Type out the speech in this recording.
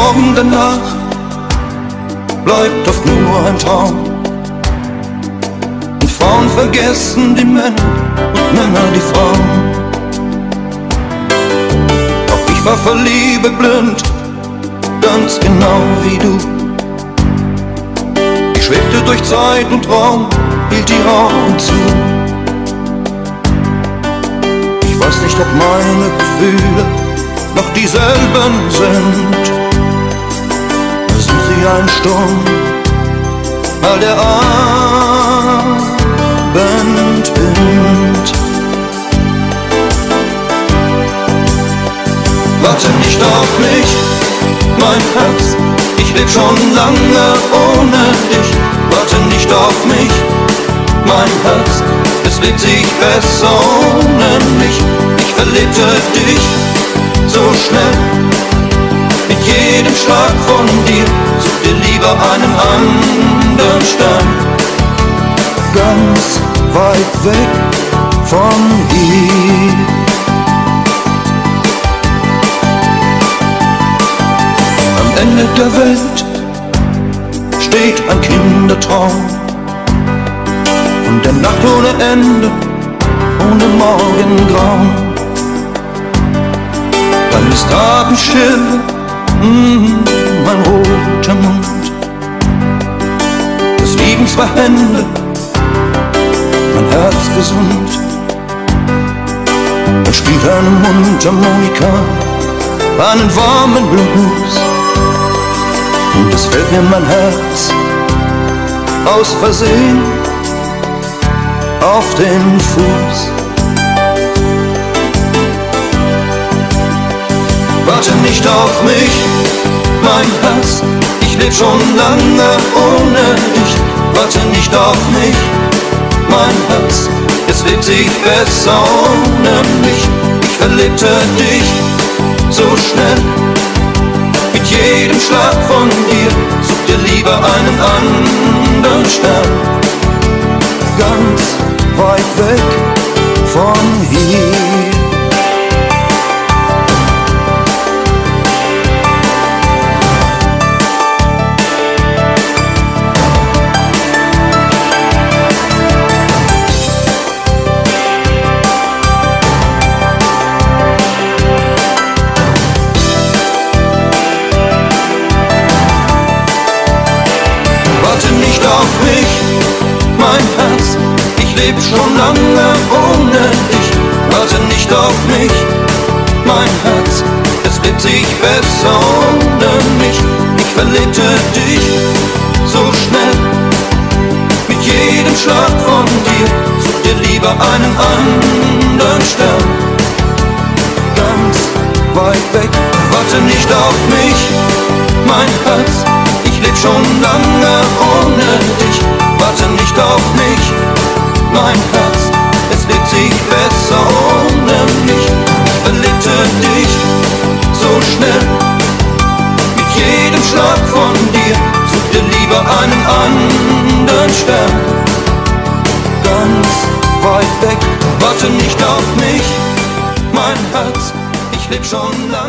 Morgen danach bleibt oft nur ein Traum. Und Frauen vergessen die Männer und Männer die Frauen. Auch ich war vor Liebe blind, ganz genau wie du. Ich schwebte durch Zeit und Raum, hielt die Augen zu. Ich weiß nicht, ob meine Gefühle noch dieselben sind. Sind sie ein Sturm, weil der Abend windet. Warte nicht auf mich, mein Herz, ich leb schon lange ohne dich. Warte nicht auf mich, mein Herz, es lebt sich besser ohne mich. Ich verlebte dich so schnell, mit jedem Schlag von dir. Such dir lieber einen anderen Stern, ganz weit weg von hier. Am Ende der Welt steht ein Kindertraum von der Nacht ohne Ende, ohne Morgengrauen. Dann ist Abendstille, mein roter Mund. Es liegen zwei Hände, mein Herz gesund. Dann spielt eine Mundharmonika einen warmen Blues. Und es fällt mir mein Herz aus Versehen auf den Fuß. Warte nicht auf mich, mein Herz, ich leb schon lange ohne dich. Warte nicht auf mich, mein Herz, es lebt sich besser ohne mich. Ich verlebte dich so schnell, mit jedem Schlag von dir. Such dir lieber einen anderen Stern, ganz weit weg von hier. Mein Herz, ich leb schon lange ohne dich. Warte nicht auf mich, mein Herz, es lebt sich besser ohne mich. Ich verlebte dich so schnell, mit jedem Schlag von dir. Such dir lieber einen anderen Stern, ganz weit weg. Warte nicht auf mich, mein Herz, ich leb schon lange ohne dich. Warte nicht auf mich, mein Herz, es lebt sich besser ohne mich. Ich verlebte dich so schnell, mit jedem Schlag von dir. Such dir lieber einen anderen Stern, ganz weit weg. Warte nicht auf mich, mein Herz, ich leb schon lange.